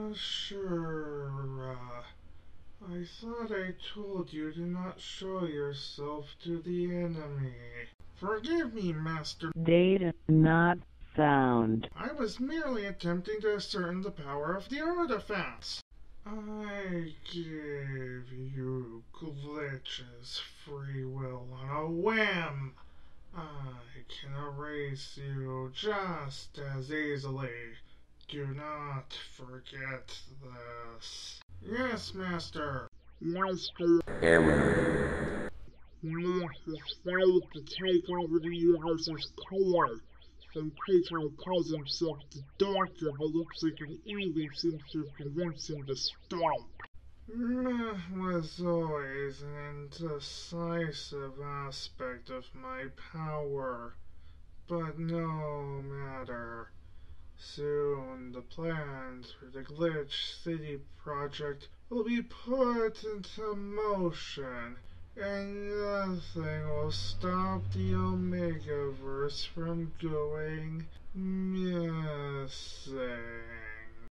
Sure. I thought I told you to not show yourself to the enemy. Forgive me, Master. Data not found. I was merely attempting to ascertain the power of the artifacts. I gave you glitches free will on a whim. I can erase you just as easily. Do not forget this. Yes, Master. Master. Error. Math has failed to take over the universe's core. So Peter calls himself the Doctor, but looks like an alien seems to have convinced him to stop. Math was always an indecisive aspect of my power. But no matter. Soon the plans for the Glitch City project will be put into motion, and nothing will stop the Omegaverse from going missing.